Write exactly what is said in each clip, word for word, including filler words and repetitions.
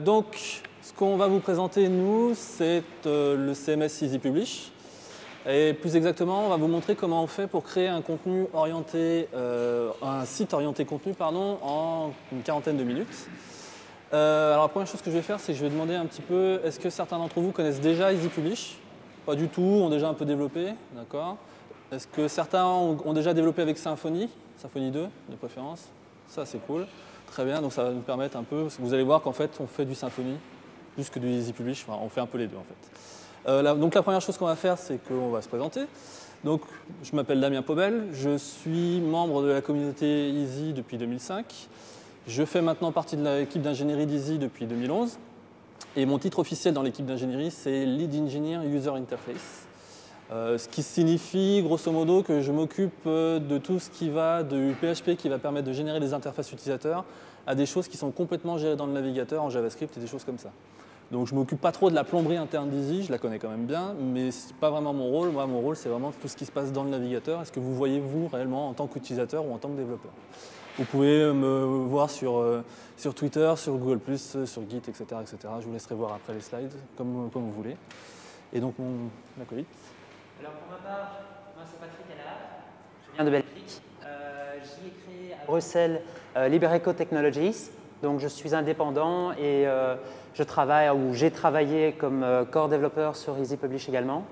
donc, ce qu'on va vous présenter, nous, c'est euh, le C M S Easy Publish. Et plus exactement, on va vous montrer comment on fait pour créer un contenu orienté, euh, un site orienté contenu, pardon, en une quarantaine de minutes. Euh, alors la première chose que je vais faire, c'est que je vais demander un petit peu, est-ce que certains d'entre vous connaissent déjà Easy Publish? Pas du tout, ont déjà un peu développé, d'accord. Est-ce que certains ont, ont déjà développé avec Symfony, Symfony deux de préférence? Ça c'est cool, très bien, donc ça va nous permettre un peu, vous allez voir qu'en fait on fait du Symfony plus que du Easy Publish, enfin on fait un peu les deux en fait. Euh, là, donc la première chose qu'on va faire, c'est qu'on va se présenter. Donc, je m'appelle Damien Pobel, je suis membre de la communauté Easy depuis deux mille cinq. Je fais maintenant partie de l'équipe d'ingénierie d'Easy depuis deux mille onze. Et mon titre officiel dans l'équipe d'ingénierie, c'est Lead Engineer User Interface. Euh, ce qui signifie, grosso modo, que je m'occupe de tout ce qui va du P H P qui va permettre de générer des interfaces utilisateurs à des choses qui sont complètement gérées dans le navigateur en JavaScript et des choses comme ça. Donc je ne m'occupe pas trop de la plomberie interne d'Easy, je la connais quand même bien, mais ce n'est pas vraiment mon rôle. Moi, mon rôle, c'est vraiment tout ce qui se passe dans le navigateur. Est-ce que vous voyez, vous, réellement, en tant qu'utilisateur ou en tant que développeur? Vous pouvez me voir sur, euh, sur Twitter, sur Google plus, sur Git, et cetera, et cetera. Je vous laisserai voir après les slides, comme, comme vous voulez. Et donc, mon acolyte. Alors, pour ma part, moi, c'est Patrick Allard. Je viens de Belgique. Euh, J'y ai créé à Bruxelles euh, Libreco Technologies. Donc, je suis indépendant et euh, je travaille, ou j'ai travaillé comme euh, core développeur sur Easy Publish également.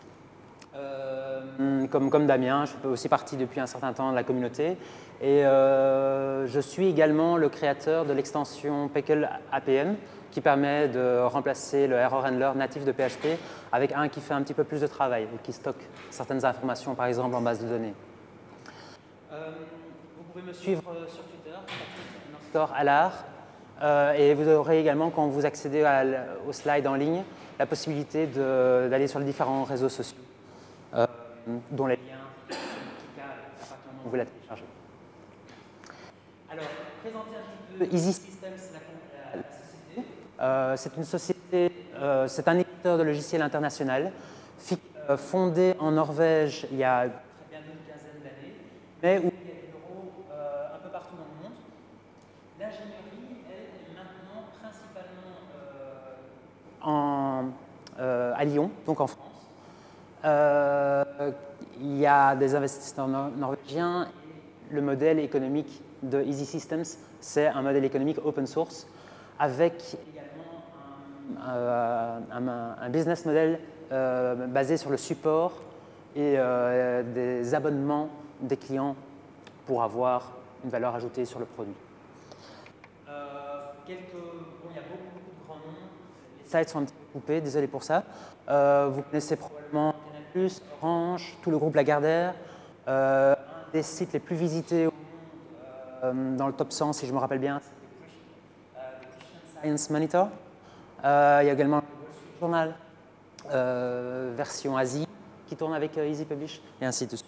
Euh, comme, comme Damien, je fais aussi partie depuis un certain temps de la communauté. Et euh, je suis également le créateur de l'extension Pickle A P M qui permet de remplacer le error handler natif de P H P avec un qui fait un petit peu plus de travail et qui stocke certaines informations, par exemple en base de données. Euh, vous pouvez me suivre sur Twitter, Patrick Allard. Euh, et vous aurez également, quand vous accédez à, aux slides en ligne, la possibilité d'aller sur les différents réseaux sociaux, euh, dont les liens sont cliquables à partir du moment où vous la téléchargez. Alors, présenter un petit peu Easy Systems, la, la, la société. Euh, c'est une société, euh, c'est un éditeur de logiciels international, euh, fondé en Norvège il y a très bien une quinzaine d'années, mais où il y a des bureaux euh, un peu partout dans le monde. L'ingénierie, elle, est maintenant principalement euh, en, euh, à Lyon, donc en France. Euh, il y a des investisseurs nor norvégiens. Le modèle économique de Easy Systems, c'est un modèle économique open source avec également un, euh, un, un business model euh, basé sur le support et euh, des abonnements des clients pour avoir une valeur ajoutée sur le produit. Euh, quelques, bon, il y a beaucoup, beaucoup de grands noms. Les sites sont un petit peu coupés, désolé pour ça. Euh, vous connaissez probablement Canal plus, Orange, tout le groupe Lagardère. Euh, un des sites les plus visités au monde, euh, dans le top cent, si je me rappelle bien, c'est euh, Christian Science Monitor. Euh, il y a également le Wall Street Journal, euh, version Asie, qui tourne avec euh, Easy Publish, et ainsi de suite.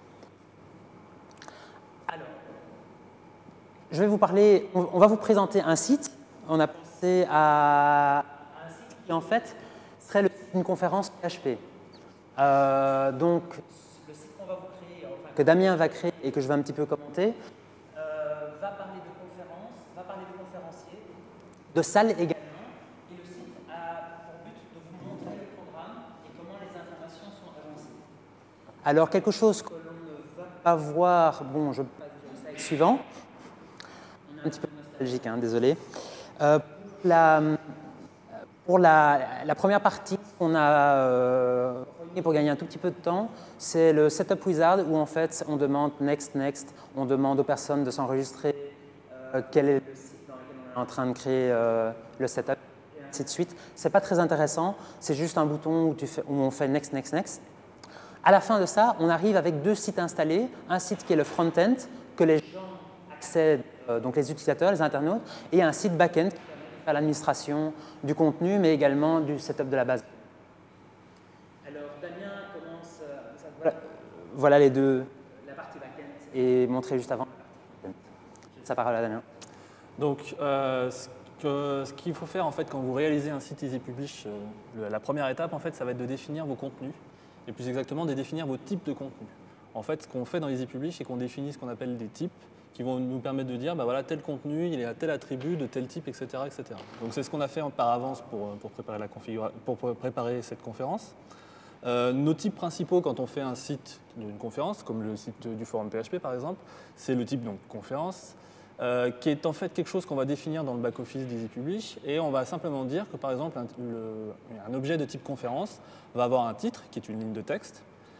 Alors, je vais vous parler, on va vous présenter un site. On a pensé à un site qui, en fait, serait le site d'une conférence P H P. Euh, donc, le site qu'on va vous créer, enfin, que Damien va créer et que je vais un petit peu commenter, euh, va parler de conférences, va parler de conférenciers, de salles également. Et le site a pour but de vous montrer le programme et comment les informations sont agencées. Alors, quelque chose que l'on ne va pas voir, bon, je passe au slide suivant. Un petit peu nostalgique, hein, désolé. Euh, pour la, pour la, la première partie qu'on a euh, pour gagner un tout petit peu de temps, c'est le Setup Wizard où en fait on demande next, next, on demande aux personnes de s'enregistrer euh, quel est le site dans lequel on est en train de créer euh, le setup, et ainsi de suite. C'est pas très intéressant, c'est juste un bouton où, tu fais, où on fait next, next, next. À la fin de ça, on arrive avec deux sites installés, un site qui est le front-end, que les gens accèdent, euh, donc les utilisateurs, les internautes, et un site back-end qui permet de faire l'administration du contenu, mais également du setup de la base. Alors, Damien commence. Euh, ça, voilà, voilà les deux, la partie back-end et montré juste avant la partie front-end. Je laisse la parole à Damien. Donc, euh, ce qu'il faut faire en fait quand vous réalisez un site Easy Publish, euh, la première étape en fait, ça va être de définir vos contenus, et plus exactement de définir vos types de contenus. En fait, ce qu'on fait dans Easy Publish, c'est qu'on définit ce qu'on appelle des types, qui vont nous permettre de dire, bah voilà, tel contenu, il est à tel attribut, de tel type, et cetera et cetera. Donc c'est ce qu'on a fait par avance pour, pour, préparer, la pour préparer cette conférence. Euh, nos types principaux quand on fait un site d'une conférence, comme le site du forum P H P par exemple, c'est le type donc, conférence, euh, qui est en fait quelque chose qu'on va définir dans le back-office d'EasyPublish, et on va simplement dire que par exemple un, le, un objet de type conférence va avoir un titre, qui est une ligne de texte,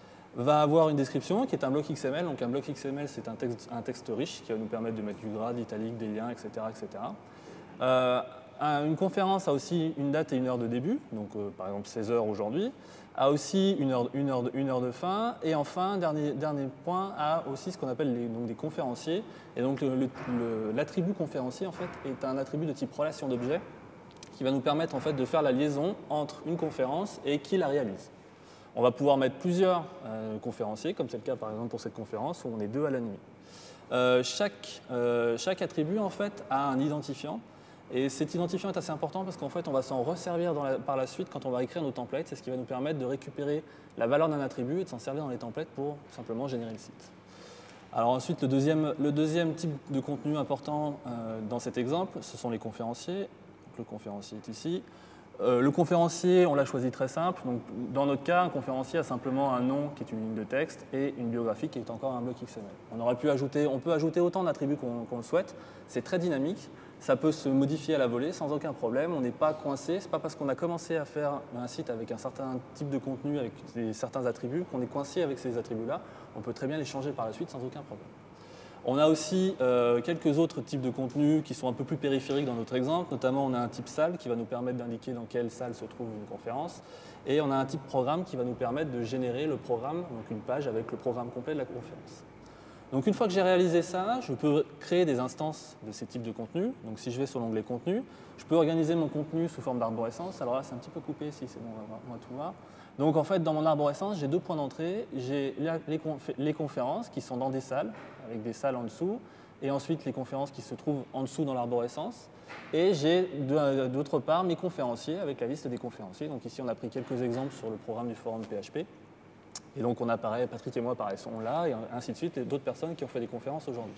va avoir une description qui est un bloc X M L. Donc un bloc X M L, c'est un texte, un texte riche qui va nous permettre de mettre du gras, d'italique, des liens, et cetera et cetera. Euh, un, une conférence a aussi une date et une heure de début, donc euh, par exemple seize heures aujourd'hui, a aussi une heure, une, heure de, une heure de fin, et enfin, dernier, dernier point, a aussi ce qu'on appelle les, donc des conférenciers. Et donc l'attribut conférencier en fait, est un attribut de type relation d'objet qui va nous permettre en fait, de faire la liaison entre une conférence et qui la réalise. On va pouvoir mettre plusieurs euh, conférenciers, comme c'est le cas par exemple pour cette conférence où on est deux à l'animer. Euh, chaque, euh, chaque attribut en fait a un identifiant, et cet identifiant est assez important parce qu'en fait on va s'en resservir dans la, par la suite quand on va écrire nos templates. C'est ce qui va nous permettre de récupérer la valeur d'un attribut et de s'en servir dans les templates pour simplement générer le site. Alors ensuite le deuxième, le deuxième type de contenu important euh, dans cet exemple, ce sont les conférenciers. Donc, le conférencier est ici. Euh, le conférencier, on l'a choisi très simple. Donc, dans notre cas, un conférencier a simplement un nom qui est une ligne de texte et une biographie qui est encore un bloc X M L. On aurait pu ajouter, on peut ajouter autant d'attributs qu'on qu'on le souhaite. C'est très dynamique. Ça peut se modifier à la volée sans aucun problème. On n'est pas coincé. Ce n'est pas parce qu'on a commencé à faire un site avec un certain type de contenu, avec des, certains attributs, qu'on est coincé avec ces attributs-là. On peut très bien les changer par la suite sans aucun problème. On a aussi euh, quelques autres types de contenus qui sont un peu plus périphériques dans notre exemple. Notamment, on a un type salle qui va nous permettre d'indiquer dans quelle salle se trouve une conférence. Et on a un type programme qui va nous permettre de générer le programme, donc une page avec le programme complet de la conférence. Donc une fois que j'ai réalisé ça, je peux créer des instances de ces types de contenus. Donc si je vais sur l'onglet contenu, je peux organiser mon contenu sous forme d'arborescence. Alors là, c'est un petit peu coupé ici, c'est bon, on va tout voir. Donc en fait, dans mon arborescence, j'ai deux points d'entrée. J'ai les, confé les conférences qui sont dans des salles, avec des salles en dessous, et ensuite les conférences qui se trouvent en dessous dans l'arborescence. Et j'ai d'autre part mes conférenciers avec la liste des conférenciers. Donc ici, on a pris quelques exemples sur le programme du forum P H P. Et donc on apparaît, Patrick et moi apparaissons là, et ainsi de suite, d'autres personnes qui ont fait des conférences aujourd'hui.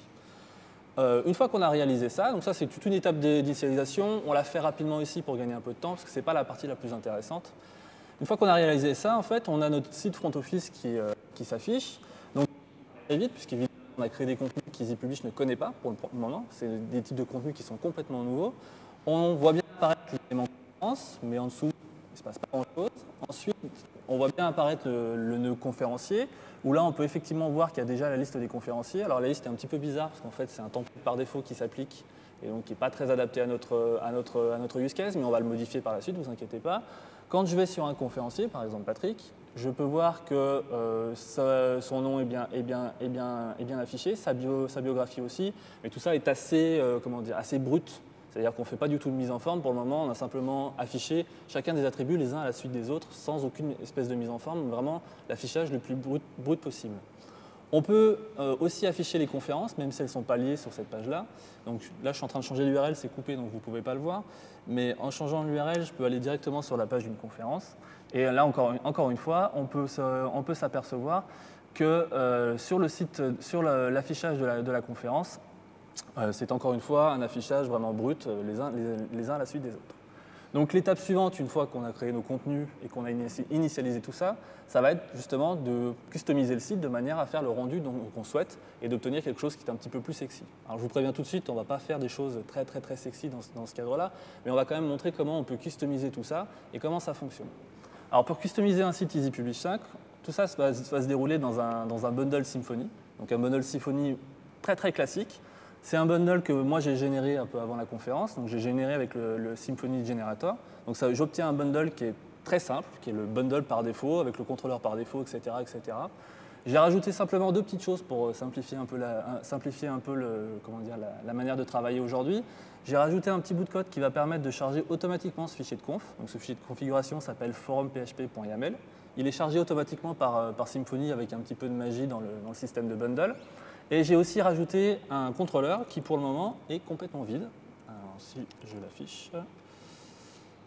Euh, une fois qu'on a réalisé ça, donc ça c'est toute une étape d'initialisation, on l'a fait rapidement ici pour gagner un peu de temps, parce que ce n'est pas la partie la plus intéressante. Une fois qu'on a réalisé ça, en fait, on a notre site front office qui, euh, qui s'affiche. Donc très vite, puisqu'évidemment on a créé des contenus qu'EasyPublish ne connaît pas pour le moment, c'est des types de contenus qui sont complètement nouveaux. On voit bien apparaître l'élément conférence, mais en dessous, il ne se passe pas grand-chose. Ensuite, on voit bien apparaître le, le nœud conférencier, où là, on peut effectivement voir qu'il y a déjà la liste des conférenciers. Alors, la liste est un petit peu bizarre, parce qu'en fait, c'est un template par défaut qui s'applique, et donc qui n'est pas très adapté à notre, à, notre, à notre use case, mais on va le modifier par la suite, ne vous inquiétez pas. Quand je vais sur un conférencier, par exemple Patrick, je peux voir que euh, ça, son nom est bien, est, bien, est, bien, est bien affiché, sa, bio, sa biographie aussi, mais tout ça est assez, euh, comment dire, assez brut. C'est-à-dire qu'on ne fait pas du tout de mise en forme. Pour le moment, on a simplement affiché chacun des attributs les uns à la suite des autres, sans aucune espèce de mise en forme, vraiment l'affichage le plus brut, brut possible. On peut euh, aussi afficher les conférences, même si elles ne sont pas liées sur cette page-là. Donc là, je suis en train de changer l'U R L, c'est coupé, donc vous ne pouvez pas le voir. Mais en changeant l'U R L, je peux aller directement sur la page d'une conférence. Et là, encore, encore une fois, on peut, on peut s'apercevoir que euh, sur le site, sur l'affichage de la, de la conférence, Euh, c'est encore une fois un affichage vraiment brut, euh, les uns, les, les uns à la suite des autres. Donc l'étape suivante, une fois qu'on a créé nos contenus et qu'on a initialisé tout ça, ça va être justement de customiser le site de manière à faire le rendu qu'on souhaite et d'obtenir quelque chose qui est un petit peu plus sexy. Alors je vous préviens tout de suite, on ne va pas faire des choses très très très sexy dans, dans ce cadre-là, mais on va quand même montrer comment on peut customiser tout ça et comment ça fonctionne. Alors pour customiser un site EasyPublish cinq, tout ça va, va se dérouler dans un, dans un bundle Symfony, donc un bundle Symfony très très classique. C'est un bundle que moi j'ai généré un peu avant la conférence, donc j'ai généré avec le, le Symfony Generator. Donc j'obtiens un bundle qui est très simple, qui est le bundle par défaut, avec le contrôleur par défaut, et cetera et cetera. J'ai rajouté simplement deux petites choses pour simplifier un peu la, simplifier un peu le, comment dire, la, la manière de travailler aujourd'hui. J'ai rajouté un petit bout de code qui va permettre de charger automatiquement ce fichier de conf. Donc ce fichier de configuration s'appelle forum P H P point Y A M L. Il est chargé automatiquement par, par Symfony avec un petit peu de magie dans le, dans le système de bundle. Et j'ai aussi rajouté un contrôleur qui, pour le moment, est complètement vide. Alors, si je l'affiche,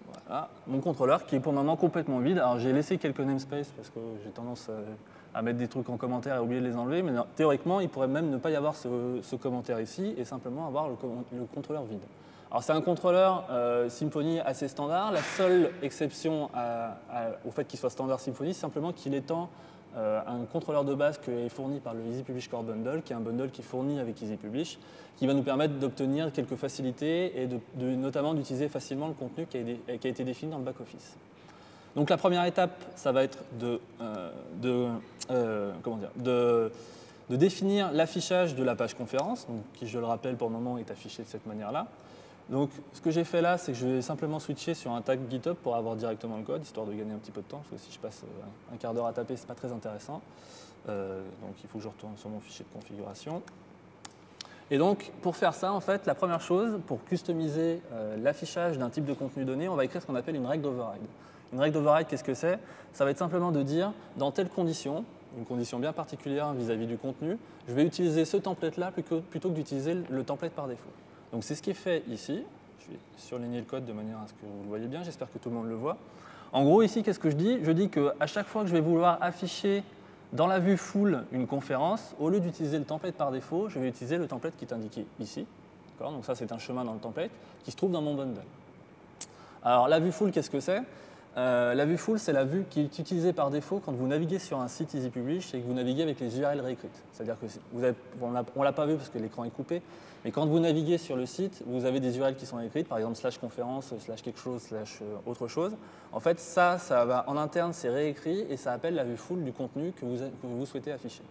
Voilà, mon contrôleur qui est pour le moment complètement vide. Alors j'ai laissé quelques namespaces parce que j'ai tendance à, à mettre des trucs en commentaire et oublier de les enlever, mais non, théoriquement, il pourrait même ne pas y avoir ce, ce commentaire ici et simplement avoir le, le contrôleur vide. Alors c'est un contrôleur euh, Symfony assez standard. La seule exception à, à, au fait qu'il soit standard Symfony, c'est simplement qu'il étend euh, un contrôleur de base qui est fourni par le Easy Publish Core Bundle, qui est un bundle qui est fourni avec Easy Publish, qui va nous permettre d'obtenir quelques facilités et de, de, notamment d'utiliser facilement le contenu qui a, qui a été défini dans le back-office. Donc la première étape, ça va être de, euh, de, euh, comment dire, de, de définir l'affichage de la page conférence, donc, qui, je le rappelle, pour le moment est affiché de cette manière-là. Donc, ce que j'ai fait là, c'est que je vais simplement switcher sur un tag GitHub pour avoir directement le code, histoire de gagner un petit peu de temps, parce que si je passe un quart d'heure à taper, c'est pas très intéressant. Euh, donc, il faut que je retourne sur mon fichier de configuration. Et donc, pour faire ça, en fait, la première chose, pour customiser euh, l'affichage d'un type de contenu donné, on va écrire ce qu'on appelle une règle d'override. Une règle d'override, qu'est-ce que c'est? Ça va être simplement de dire, dans telle condition, une condition bien particulière vis-à-vis du contenu, je vais utiliser ce template-là plutôt que d'utiliser le template par défaut. Donc c'est ce qui est fait ici. Je vais surligner le code de manière à ce que vous le voyez bien. J'espère que tout le monde le voit. En gros, ici, qu'est-ce que je dis? Je dis qu'à chaque fois que je vais vouloir afficher dans la vue full une conférence, au lieu d'utiliser le template par défaut, je vais utiliser le template qui est indiqué ici. Donc ça, c'est un chemin dans le template qui se trouve dans mon bundle. Alors la vue full, qu'est-ce que c'est? Euh, la vue full, c'est la vue qui est utilisée par défaut quand vous naviguez sur un site Easy Publish et que vous naviguez avec les U R L réécrites. C'est-à-dire que vous avez, on ne l'a pas vu parce que l'écran est coupé, mais quand vous naviguez sur le site, vous avez des U R L qui sont écrites, par exemple slash conférence, slash quelque chose, slash autre chose. En fait, ça, ça va en interne, c'est réécrit et ça appelle la vue full du contenu que vous, que vous souhaitez afficher.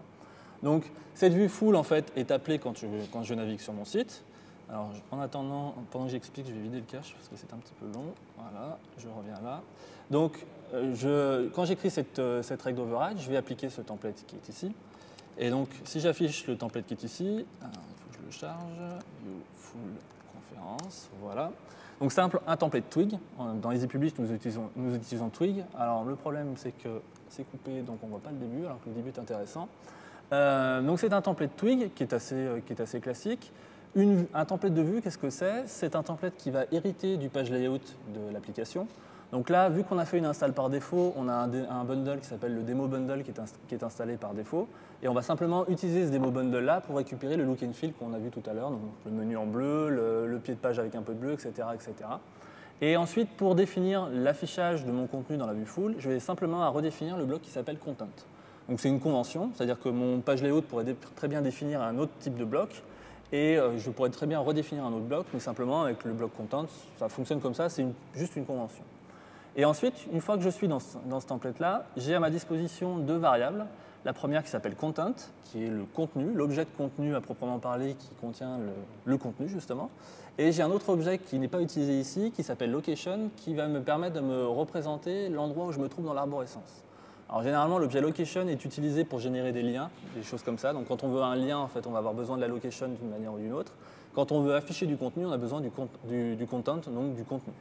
Donc, cette vue full, en fait, est appelée quand je, quand je navigue sur mon site. Alors, en attendant, pendant que j'explique, je vais vider le cache parce que c'est un petit peu long. Voilà, je reviens là. Donc, euh, je, quand j'écris cette, euh, cette règle d'override, je vais appliquer ce template qui est ici. Et donc, si j'affiche le template qui est ici, alors, il faut que je le charge. View full conférence, voilà. Donc, c'est un, un template Twig. Dans Easy Publish, nous utilisons, nous utilisons Twig. Alors, le problème, c'est que c'est coupé, donc on ne voit pas le début, alors que le début est intéressant. Euh, donc, c'est un template Twig qui est assez, euh, qui est assez classique. Une, un template de vue, qu'est-ce que c'est? C'est un template qui va hériter du page layout de l'application. Donc là, vu qu'on a fait une install par défaut, on a un, un bundle qui s'appelle le demo bundle qui est, qui est installé par défaut. Et on va simplement utiliser ce demo bundle-là pour récupérer le look and feel qu'on a vu tout à l'heure, donc le menu en bleu, le, le pied de page avec un peu de bleu, et cetera, et cetera. Et ensuite, pour définir l'affichage de mon contenu dans la vue full, je vais simplement à redéfinir le bloc qui s'appelle content. Donc c'est une convention, c'est-à-dire que mon page layout pourrait très bien définir un autre type de bloc. Et je pourrais très bien redéfinir un autre bloc, mais simplement avec le bloc content, ça fonctionne comme ça, c'est juste une convention. Et ensuite, une fois que je suis dans ce, dans ce template-là, j'ai à ma disposition deux variables. La première qui s'appelle content, qui est le contenu, l'objet de contenu à proprement parler qui contient le, le contenu justement. Et j'ai un autre objet qui n'est pas utilisé ici, qui s'appelle location, qui va me permettre de me représenter l'endroit où je me trouve dans l'arborescence. Alors généralement, l'objet location est utilisé pour générer des liens, des choses comme ça. Donc quand on veut un lien, en fait, on va avoir besoin de la location d'une manière ou d'une autre. Quand on veut afficher du contenu, on a besoin du, du, du content, donc du contenu.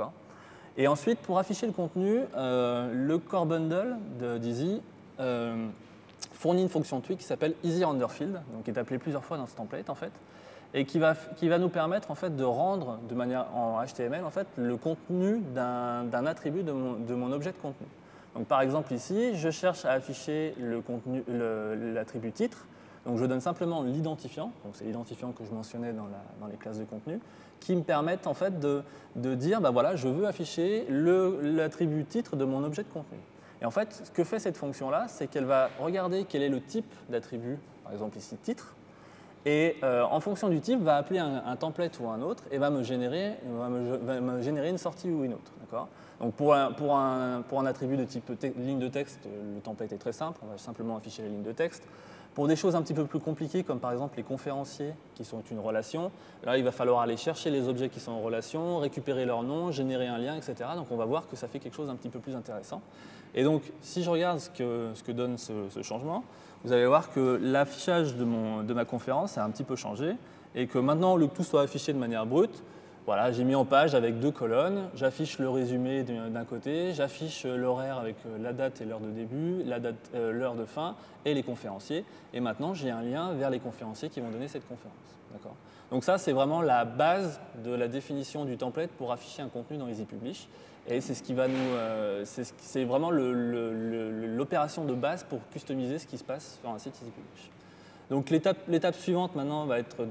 Et ensuite, pour afficher le contenu, euh, le core bundle d'Easy euh, fournit une fonction Twig qui s'appelle EasyRenderField, donc qui est appelée plusieurs fois dans ce template en fait, et qui va, qui va nous permettre en fait de rendre de manière en H T M L en fait le contenu d'un attribut de mon, de mon objet de contenu. Donc, par exemple, ici, je cherche à afficher l'attribut titre. Donc, je donne simplement l'identifiant. Donc, c'est l'identifiant que je mentionnais dans, la, dans les classes de contenu, qui me permettent en fait de, de dire, bah voilà, je veux afficher l'attribut titre de mon objet de contenu. Et en fait, ce que fait cette fonction-là, c'est qu'elle va regarder quel est le type d'attribut, par exemple ici titre, et euh, en fonction du type, va appeler un, un template ou un autre et va me générer, va me, va me générer une sortie ou une autre. Donc pour un, pour, un, pour un attribut de type ligne de texte, le template est très simple, on va simplement afficher la ligne de texte. Pour des choses un petit peu plus compliquées, comme par exemple les conférenciers qui sont une relation, là il va falloir aller chercher les objets qui sont en relation, récupérer leur nom, générer un lien, et cetera. Donc on va voir que ça fait quelque chose d'un petit peu plus intéressant. Et donc si je regarde ce que, ce que donne ce, ce changement, vous allez voir que l'affichage de, de ma conférence a un petit peu changé et que maintenant, au lieu que tout soit affiché de manière brute, voilà, j'ai mis en page avec deux colonnes, j'affiche le résumé d'un côté, j'affiche l'horaire avec la date et l'heure de début, l'heure euh, de fin et les conférenciers. Et maintenant, j'ai un lien vers les conférenciers qui vont donner cette conférence. Donc ça, c'est vraiment la base de la définition du template pour afficher un contenu dans EasyPublish. Et c'est ce qui va nous, euh, c'est vraiment l'opération de base pour customiser ce qui se passe sur un site EasyPublish. Donc l'étape suivante maintenant va être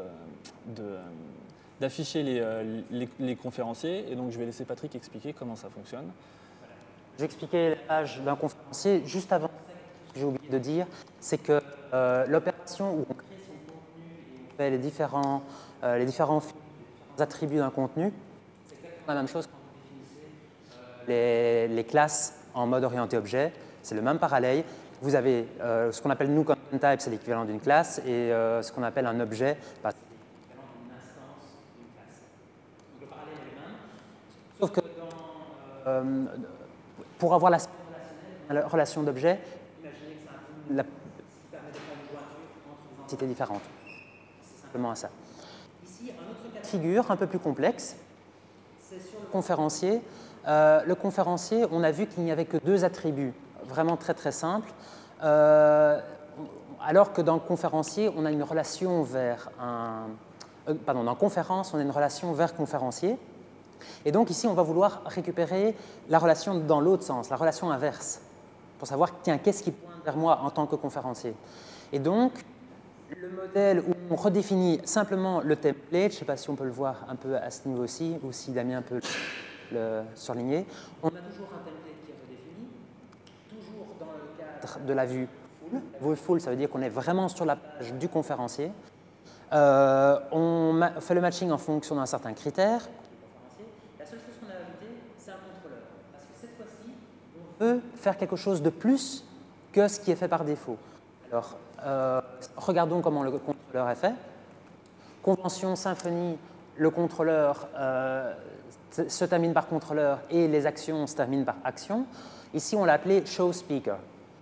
d'afficher de, de, les, les, les conférenciers. Et donc je vais laisser Patrick expliquer comment ça fonctionne. J'expliquais la page d'un conférencier juste avant. Ce que j'ai oublié de dire, c'est que euh, l'opération où on crée son contenu et on fait les différents, euh, les différents attributs d'un contenu, c'est exactement la même chose quand vous définissez euh, les, les classes en mode orienté objet. C'est le même parallèle. Vous avez euh, ce qu'on appelle nous content type, c'est l'équivalent d'une classe, et euh, ce qu'on appelle un objet, bah, c'est l'équivalent d'une instance d'une classe. Donc le parallèle est le même, sauf que dans, euh, pour avoir l'aspect relationnel, la relation d'objet, imaginez que c'est un peu la, ce qui permet de faire une jointure entre des entités différentes. C'est simplement ça. Ici, un autre cas de figure un peu plus complexe, c'est sur le conférencier. Euh, le conférencier, on a vu qu'il n'y avait que deux attributs, vraiment très très simples, euh, alors que dans le conférencier, on a une relation vers un... Euh, pardon, dans conférence, on a une relation vers conférencier. Et donc ici, on va vouloir récupérer la relation dans l'autre sens, la relation inverse, pour savoir, tiens, qu'est-ce qui pointe vers moi en tant que conférencier. Et donc, le modèle où on redéfinit simplement le template, je ne sais pas si on peut le voir un peu à ce niveau-ci, ou si Damien peut le surligner, on a toujours un template qui est redéfini, toujours dans le cadre de la vue full. La vue full, ça veut dire qu'on est vraiment sur la page du conférencier. Euh, on fait le matching en fonction d'un certain critère. La seule chose qu'on a ajoutée, c'est un contrôleur. Parce que cette fois-ci, on peut faire quelque chose de plus que ce qui est fait par défaut. Alors, euh, regardons comment le contrôleur est fait. Convention Symfony, le contrôleur euh, se termine par contrôleur et les actions se terminent par action. Ici, on l'a appelé show speaker.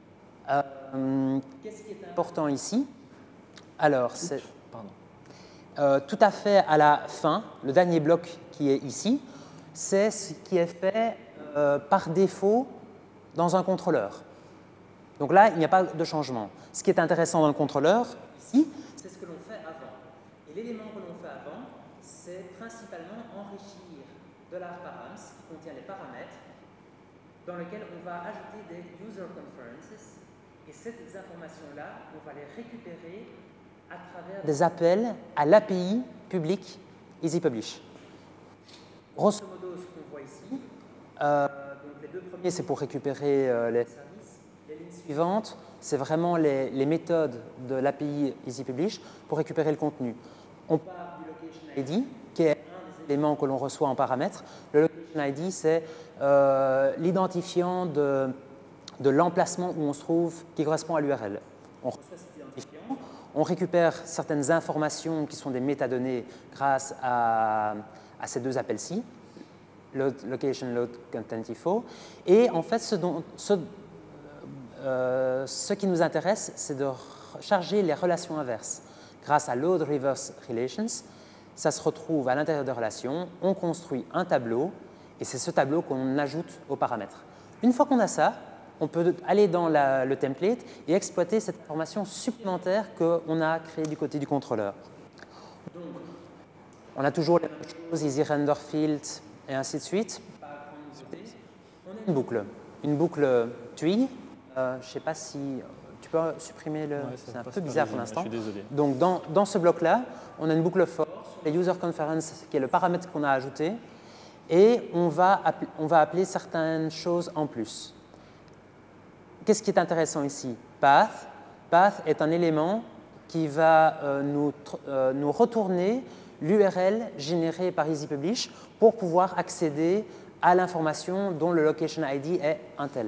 Euh, Qu'est-ce qui est important ici? Alors, c'est euh, tout à fait à la fin, le dernier bloc qui est ici, c'est ce qui est fait euh, par défaut dans un contrôleur. Donc là, il n'y a pas de changement. Ce qui est intéressant dans le contrôleur, ici, c'est ce que l'on fait avant. Et l'élément que l'on fait avant, c'est principalement enrichir de l'ARPARAMS qui contient les paramètres dans lesquels on va ajouter des user conferences. Et ces informations-là, on va les récupérer à travers des appels à l'A P I public EasyPublish. Grosso modo, ce qu'on voit ici, euh, donc les deux premiers, c'est pour récupérer euh, les services. Les lignes suivantes, c'est vraiment les, les méthodes de l'A P I EasyPublish pour récupérer le contenu. On part du location I D, qui est un des éléments que l'on reçoit en paramètres. Le location I D, c'est euh, l'identifiant de, de l'emplacement où on se trouve qui correspond à l'U R L. On reçoit cet identifiant. On récupère certaines informations qui sont des métadonnées grâce à, à ces deux appels-ci, load, location, load, content info. Et en fait, ce, dont, ce, euh, ce qui nous intéresse, c'est de charger les relations inverses. Grâce à load reverse relations, ça se retrouve à l'intérieur de relations, on construit un tableau, et c'est ce tableau qu'on ajoute aux paramètres. Une fois qu'on a ça, on peut aller dans la, le template et exploiter cette information supplémentaire qu'on a créée du côté du contrôleur. Donc, on a toujours les mêmes choses, easy render field et ainsi de suite. On a une boucle, une boucle twig. Euh, je ne sais pas si tu peux supprimer le. Ouais, c'est un peu bizarre pour l'instant. Donc, dans, dans ce bloc-là, on a une boucle for sur les user conference, qui est le paramètre qu'on a ajouté, et on va, on va appeler certaines choses en plus. Qu'est-ce qui est intéressant ici? Path. Path est un élément qui va euh, nous, euh, nous retourner l'U R L générée par EasyPublish pour pouvoir accéder à l'information dont le location I D est un tel.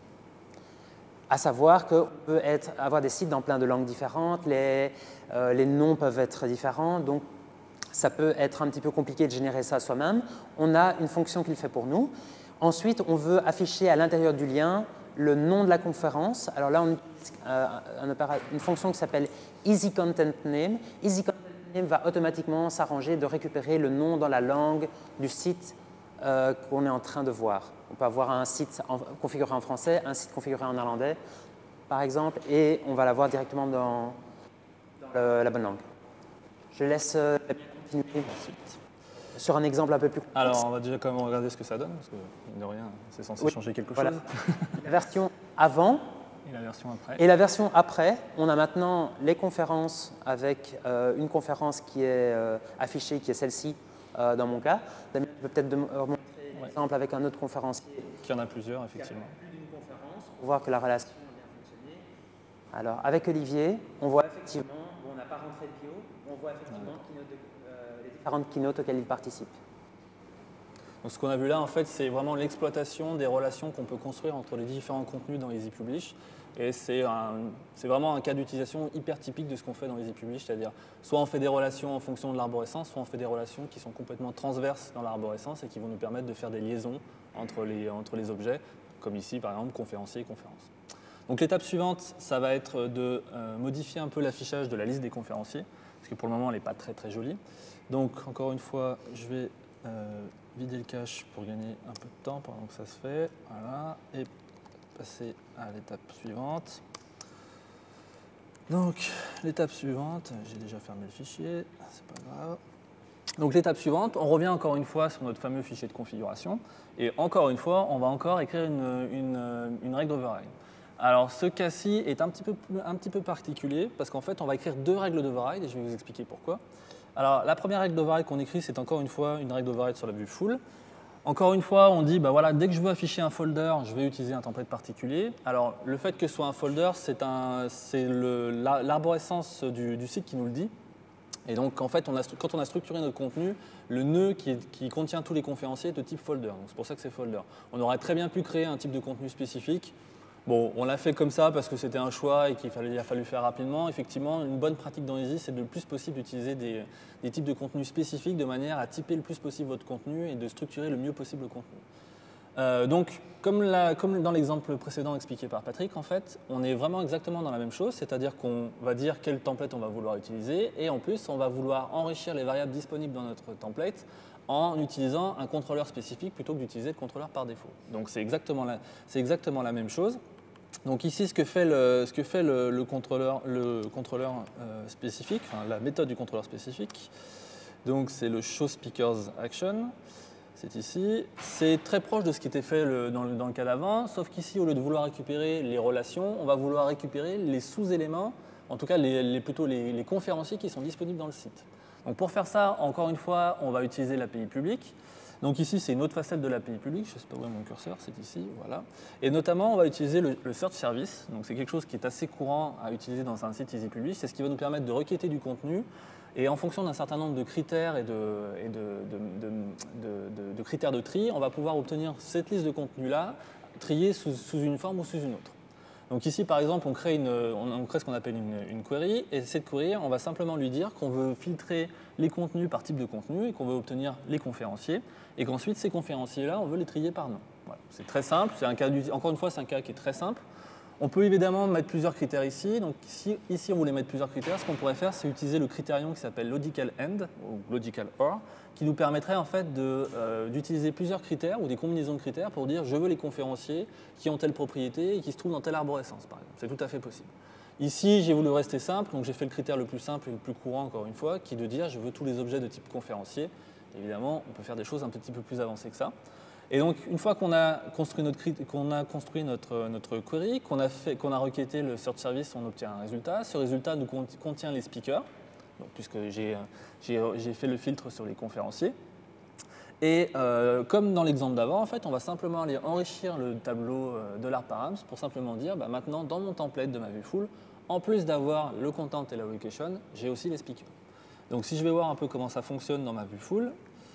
À savoir qu'on peut être, avoir des sites dans plein de langues différentes, les, euh, les noms peuvent être différents, donc ça peut être un petit peu compliqué de générer ça soi-même. On a une fonction qui le fait pour nous. Ensuite, on veut afficher à l'intérieur du lien le nom de la conférence. Alors là, on utilise euh, une fonction qui s'appelle EasyContentName. EasyContentName va automatiquement s'arranger de récupérer le nom dans la langue du site euh, qu'on est en train de voir. On peut avoir un site en, configuré en français, un site configuré en néerlandais, par exemple, et on va l'avoir directement dans, dans le, la bonne langue. Je laisse euh, continuer Ensuite. sur un exemple un peu plus complexe. Alors, on va déjà quand même regarder ce que ça donne, parce que, mine de rien, c'est censé Oui, changer quelque voilà. chose. La version avant Et la version après. et la version après. On a maintenant les conférences avec euh, une conférence qui est euh, affichée, qui est celle-ci euh, dans mon cas. Damien, tu peux peut-être de- euh, montrer Ouais. l'exemple avec un autre conférencier. Qu'il y en a plusieurs, effectivement. Plus d'une conférence pour voir que la relation a bien fonctionné. Alors, avec Olivier, on voit effectivement, bon, on n'a pas rentré de bio, on voit effectivement keynote de, euh, les différentes keynotes auxquelles il participe. Donc, ce qu'on a vu là, en fait, c'est vraiment l'exploitation des relations qu'on peut construire entre les différents contenus dans EasyPublish. Et c'est vraiment un cas d'utilisation hyper typique de ce qu'on fait dans EasyPublish, c'est-à-dire soit on fait des relations en fonction de l'arborescence, soit on fait des relations qui sont complètement transverses dans l'arborescence et qui vont nous permettre de faire des liaisons entre les, entre les objets, comme ici, par exemple, conférencier et conférence. Donc l'étape suivante, ça va être de euh, modifier un peu l'affichage de la liste des conférenciers, parce que pour le moment, elle n'est pas très très jolie. Donc, encore une fois, je vais euh, vider le cache pour gagner un peu de temps pendant que ça se fait. Voilà. Et passer à l'étape suivante. Donc, l'étape suivante, j'ai déjà fermé le fichier, c'est pas grave. Donc, l'étape suivante, on revient encore une fois sur notre fameux fichier de configuration. Et encore une fois, on va encore écrire une, une, une règle d'override. Alors, ce cas-ci est un petit peu, un petit peu particulier parce qu'en fait, on va écrire deux règles d'override et je vais vous expliquer pourquoi. Alors, la première règle d'override qu'on écrit, c'est encore une fois une règle d'override sur la vue full. Encore une fois, on dit, bah voilà, dès que je veux afficher un folder, je vais utiliser un template particulier. Alors, le fait que ce soit un folder, c'est l'arborescence du, du site qui nous le dit. Et donc, en fait, on a, quand on a structuré notre contenu, le nœud qui, qui contient tous les conférenciers est de type folder. C'est pour ça que c'est folder. On aurait très bien pu créer un type de contenu spécifique. Bon, on l'a fait comme ça parce que c'était un choix et qu'il a fallu faire rapidement. Effectivement, une bonne pratique dans Easy, c'est de le plus possible d'utiliser des, des types de contenus spécifiques de manière à typer le plus possible votre contenu et de structurer le mieux possible le contenu. Euh, donc, comme, la, comme dans l'exemple précédent expliqué par Patrick, en fait, on est vraiment exactement dans la même chose, c'est-à-dire qu'on va dire quel template on va vouloir utiliser et en plus, on va vouloir enrichir les variables disponibles dans notre template en utilisant un contrôleur spécifique plutôt que d'utiliser le contrôleur par défaut. Donc, c'est exactement, exactement la même chose. Donc ici, ce que fait le, ce que fait le, le contrôleur, le contrôleur euh, spécifique, enfin, la méthode du contrôleur spécifique, donc c'est le showSpeakersAction. C'est ici. C'est très proche de ce qui était fait le, dans, le, dans le cas d'avant, sauf qu'ici, au lieu de vouloir récupérer les relations, on va vouloir récupérer les sous-éléments, en tout cas les, les, plutôt les, les conférenciers qui sont disponibles dans le site. Donc pour faire ça, encore une fois, on va utiliser l'A P I publique. Donc ici, c'est une autre facette de l'A P I publique. Je ne sais pas où est mon curseur, c'est ici, voilà. Et notamment, on va utiliser le, le Search Service. Donc c'est quelque chose qui est assez courant à utiliser dans un site EasyPublish. C'est ce qui va nous permettre de requêter du contenu. Et en fonction d'un certain nombre de critères et, de, et de, de, de, de, de critères de tri, on va pouvoir obtenir cette liste de contenu-là, triée sous, sous une forme ou sous une autre. Donc ici, par exemple, on crée, une, on crée ce qu'on appelle une, une query, et cette query, on va simplement lui dire qu'on veut filtrer les contenus par type de contenu et qu'on veut obtenir les conférenciers, et qu'ensuite, ces conférenciers-là, on veut les trier par nom. Voilà. C'est très simple, un cas, encore une fois, c'est un cas qui est très simple. On peut évidemment mettre plusieurs critères ici. Donc ici, ici on voulait mettre plusieurs critères. Ce qu'on pourrait faire, c'est utiliser le critérium qui s'appelle Logical End ou Logical Or, qui nous permettrait en fait d'utiliser euh, plusieurs critères ou des combinaisons de critères pour dire je veux les conférenciers qui ont telle propriété et qui se trouvent dans telle arborescence, par exemple. C'est tout à fait possible. Ici, j'ai voulu rester simple, donc j'ai fait le critère le plus simple et le plus courant, encore une fois, qui est de dire je veux tous les objets de type conférencier. Évidemment, on peut faire des choses un petit peu plus avancées que ça. Et donc, une fois qu'on a construit notre, qu'on a construit notre, notre query, qu'on a, fait, qu'on a requêté le search service, on obtient un résultat. Ce résultat nous contient les speakers, donc, puisque j'ai, j'ai fait le filtre sur les conférenciers. Et euh, comme dans l'exemple d'avant, en fait, on va simplement aller enrichir le tableau de l'ARPARAMS pour simplement dire, bah, maintenant, dans mon template de ma vue full, en plus d'avoir le content et la location, j'ai aussi les speakers. Donc, si je vais voir un peu comment ça fonctionne dans ma vue full,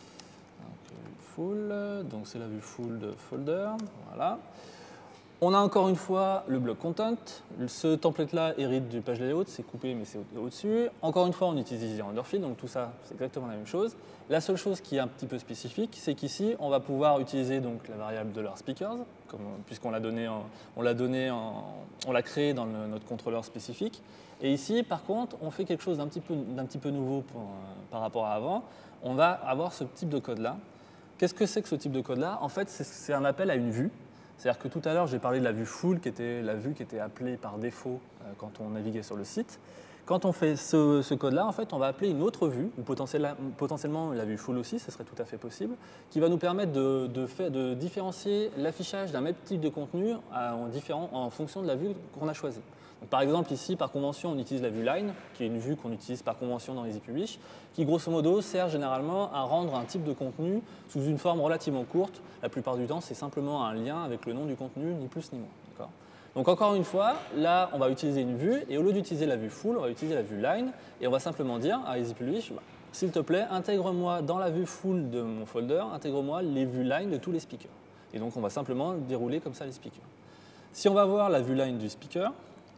donc c'est la vue full de folder, voilà. On a encore une fois le bloc content. Ce template-là hérite du page layout, c'est coupé mais c'est au-dessus. Encore une fois, on utilise Easy Renderfeed, donc tout ça, c'est exactement la même chose. La seule chose qui est un petit peu spécifique, c'est qu'ici, on va pouvoir utiliser donc la variable de leur speakers, puisqu'on l'a donné, en, on l'a donné, en, on l'a créé dans le, notre contrôleur spécifique. Et ici, par contre, on fait quelque chose d'un petit peu, d'un petit peu nouveau pour, euh, par rapport à avant. On va avoir ce type de code-là. Qu'est-ce que c'est que ce type de code-là? En fait, c'est un appel à une vue. C'est-à-dire que tout à l'heure, j'ai parlé de la vue full, qui était la vue qui était appelée par défaut euh, quand on naviguait sur le site. quand on fait ce, ce code-là, en fait, on va appeler une autre vue, ou potentiellement, potentiellement la vue full aussi, ce serait tout à fait possible, qui va nous permettre de, de, faire, de différencier l'affichage d'un même type de contenu en, différent, en fonction de la vue qu'on a choisie. Donc, par exemple, ici, par convention, on utilise la vue line, qui est une vue qu'on utilise par convention dans EasyPublish, qui, grosso modo, sert généralement à rendre un type de contenu sous une forme relativement courte. La plupart du temps, c'est simplement un lien avec le nom du contenu, ni plus ni moins. Donc encore une fois, là, on va utiliser une vue, et au lieu d'utiliser la vue full, on va utiliser la vue line, et on va simplement dire à EasyPublish, bah, s'il te plaît, intègre-moi dans la vue full de mon folder, intègre-moi les vues line de tous les speakers. Et donc on va simplement dérouler comme ça les speakers. Si on va voir la vue line du speaker,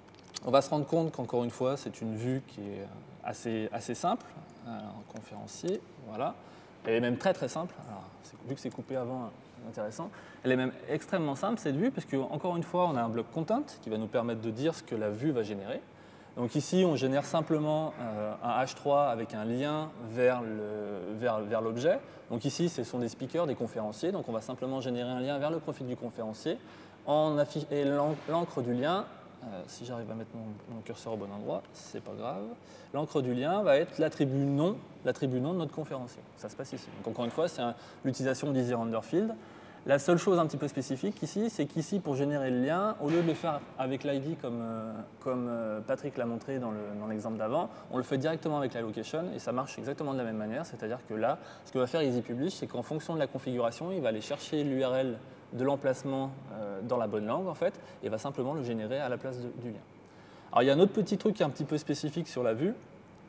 on va se rendre compte qu'encore une fois, c'est une vue qui est assez, assez simple, en conférencier, voilà. Elle est même très très simple, alors, vu que c'est coupé avant, intéressant. Elle est même extrêmement simple cette vue parce qu'encore une fois on a un bloc content qui va nous permettre de dire ce que la vue va générer. Donc ici on génère simplement euh, un H trois avec un lien vers le, vers, vers l'objet. Donc ici ce sont des speakers, des conférenciers, donc on va simplement générer un lien vers le profil du conférencier en et l'encre du lien, euh, si j'arrive à mettre mon, mon curseur au bon endroit, c'est pas grave, l'encre du lien va être l'attribut nom, l'attribut nom de notre conférencier. Ça se passe ici. Donc encore une fois c'est l'utilisation d'Easy Render Field. La seule chose un petit peu spécifique ici, c'est qu'ici, pour générer le lien, au lieu de le faire avec l'I D comme, euh, comme euh, Patrick l'a montré dans l'exemple d'avant, on le fait directement avec la location et ça marche exactement de la même manière. C'est-à-dire que là, ce que va faire EasyPublish, c'est qu'en fonction de la configuration, il va aller chercher l'U R L de l'emplacement euh, dans la bonne langue, en fait, et va simplement le générer à la place de, du lien. Alors, il y a un autre petit truc qui est un petit peu spécifique sur la vue,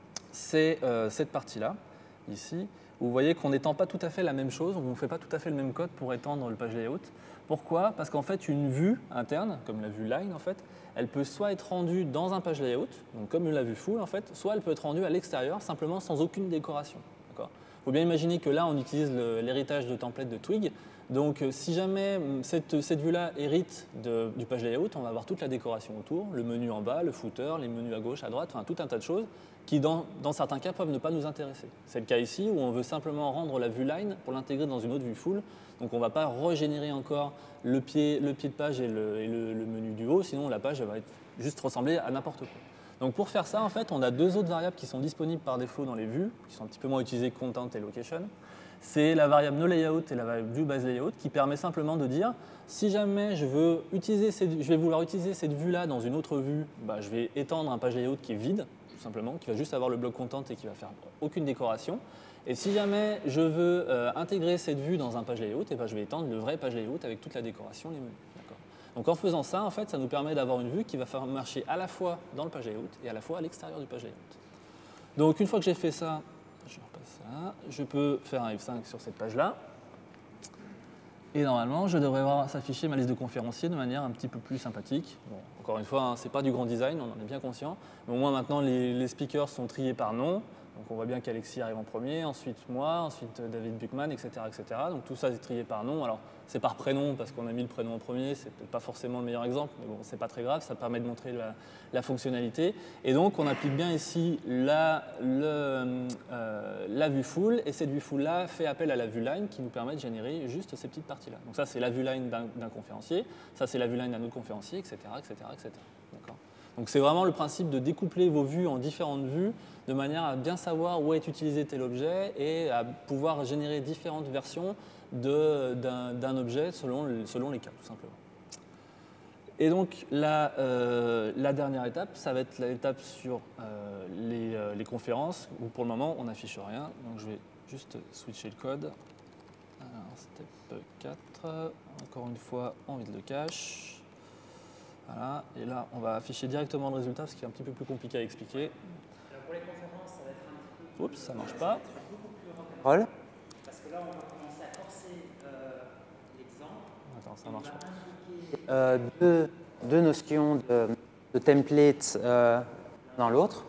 c'est euh, cette partie-là, ici. Vous voyez qu'on n'étend pas tout à fait la même chose, on ne fait pas tout à fait le même code pour étendre le page layout. Pourquoi? Parce qu'en fait, une vue interne, comme la vue line, en fait, elle peut soit être rendue dans un page layout, donc comme la vue full, en fait, soit elle peut être rendue à l'extérieur, simplement sans aucune décoration. Il faut bien imaginer que là, on utilise l'héritage de template de Twig. Donc, si jamais cette, cette vue-là hérite de, du page layout, on va avoir toute la décoration autour, le menu en bas, le footer, les menus à gauche, à droite, enfin tout un tas de choses qui, dans, dans certains cas, peuvent ne pas nous intéresser. C'est le cas ici où on veut simplement rendre la vue line pour l'intégrer dans une autre vue full. Donc, on ne va pas régénérer encore le pied, le pied de page et, le, et le, le menu du haut, sinon la page elle va être juste ressembler à n'importe quoi. Donc, pour faire ça, en fait, on a deux autres variables qui sont disponibles par défaut dans les vues, qui sont un petit peu moins utilisées, content et location. C'est la variable noLayout et la variable viewBaseLayout qui permet simplement de dire si jamais je veux utiliser cette, je vais vouloir utiliser cette vue-là dans une autre vue, bah, je vais étendre un page layout qui est vide, tout simplement, qui va juste avoir le bloc content et qui va faire aucune décoration. Et si jamais je veux euh, intégrer cette vue dans un page layout, et bah, je vais étendre le vrai page layout avec toute la décoration, les menus. Donc en faisant ça, en fait, ça nous permet d'avoir une vue qui va faire marcher à la fois dans le page layout et à la fois à l'extérieur du page layout. Donc une fois que j'ai fait ça, je repasse ça, je peux faire un F cinq sur cette page-là. Et normalement, je devrais voir s'afficher ma liste de conférenciers de manière un petit peu plus sympathique. Bon, encore une fois, hein, ce n'est pas du grand design, on en est bien conscient. Mais au moins maintenant, les, les speakers sont triés par nom. Donc on voit bien qu'Alexis arrive en premier, ensuite moi, ensuite David Buchman, et cetera, et cetera. Donc tout ça est trié par nom. Alors c'est par prénom parce qu'on a mis le prénom en premier, c'est peut-être pas forcément le meilleur exemple, mais bon, c'est pas très grave, ça permet de montrer la, la fonctionnalité. Et donc on applique bien ici la, le, euh, la vue full, et cette vue full là fait appel à la vue line qui nous permet de générer juste ces petites parties là. Donc ça c'est la vue line d'un conférencier, ça c'est la vue line d'un autre conférencier, et cetera, et cetera, et cetera. D'accord. Donc c'est vraiment le principe de découpler vos vues en différentes vues de manière à bien savoir où est utilisé tel objet et à pouvoir générer différentes versions d'un objet selon, selon les cas, tout simplement. Et donc la, euh, la dernière étape, ça va être l'étape sur euh, les, euh, les conférences où pour le moment on n'affiche rien. Donc je vais juste switcher le code. Alors, step quatre, encore une fois en vide le cache. Voilà, et là, on va afficher directement le résultat, ce qui est un petit peu plus compliqué à expliquer. Alors pour les conférences, ça va être un petit peu... Oups, ça ne marche pas. Roll. Parce que là, on va commencer à forcer euh, l'exemple. Attends, ça ne marche pas. Euh, deux, deux notions de, de template euh, dans l'autre.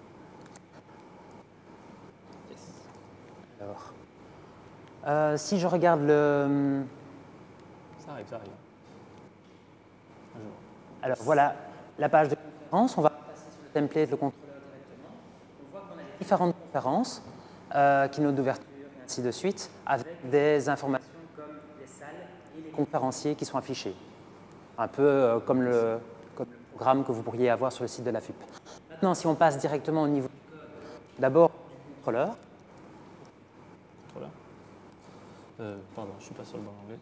Yes. Alors, euh, si je regarde le... Ça arrive, ça arrive. Alors voilà la page de conférence, on va passer sur le template, le contrôleur directement. On voit qu'on a différentes conférences, euh, keynote d'ouverture et ainsi de suite, avec des informations comme les salles et les conférenciers qui sont affichés. Un peu euh, comme, le, comme le programme que vous pourriez avoir sur le site de la F U P. Maintenant, si on passe directement au niveau du code, d'abord du contrôleur. Contrôleur. Euh, pardon, je ne suis pas sur le bon anglais.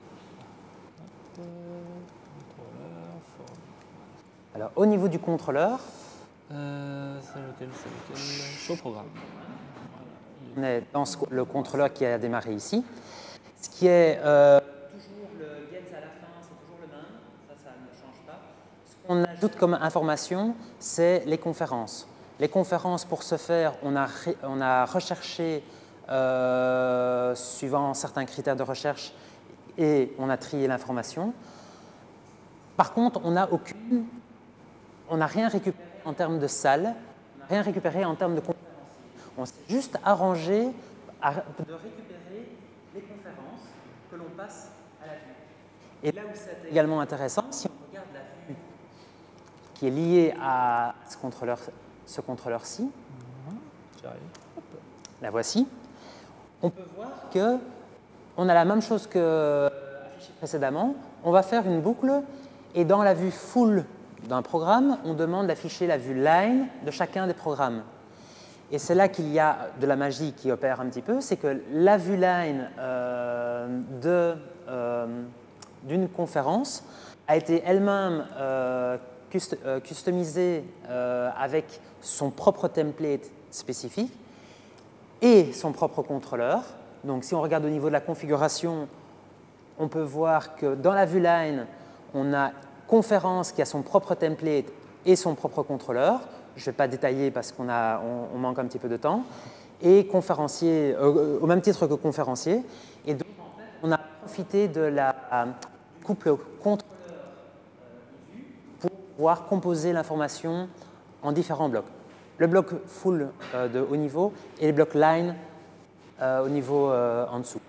Contrôleur, forme. Alors, au niveau du contrôleur, euh, c'est lequel, c'est lequel Show programme. On est dans ce, le contrôleur qui a démarré ici. Ce qui est euh, toujours le get à la fin, c'est toujours le même. Ça, ça ne change pas. Ce qu'on ajoute comme information, c'est les conférences. Les conférences, pour ce faire, on a, on a recherché euh, suivant certains critères de recherche et on a trié l'information. Par contre, on n'a aucune, on n'a rien récupéré en termes de salle, on n'a rien récupéré en termes de conférenciers. On s'est juste arrangé à, de récupérer les conférences que l'on passe à la vue. Et là où c'est également intéressant, si on regarde la vue qui est liée à ce contrôleur, ce contrôleur-ci, J'arrive. la voici, on peut voir que on a la même chose que affiché précédemment. On va faire une boucle et dans la vue full d'un programme, on demande d'afficher la vue line de chacun des programmes. Et c'est là qu'il y a de la magie qui opère un petit peu, c'est que la vue line euh, de, euh, d'une conférence a été elle-même euh, cust euh, customisée euh, avec son propre template spécifique et son propre contrôleur. Donc si on regarde au niveau de la configuration, on peut voir que dans la vue line, on a conférence qui a son propre template et son propre contrôleur. Je ne vais pas détailler parce qu'on a, on, on manque un petit peu de temps. Et conférencier, euh, au même titre que conférencier. Et donc, en fait, on a profité de la euh, couple contrôleur euh, pour pouvoir composer l'information en différents blocs. Le bloc full euh, de haut niveau et les blocs line euh, au niveau euh, en dessous.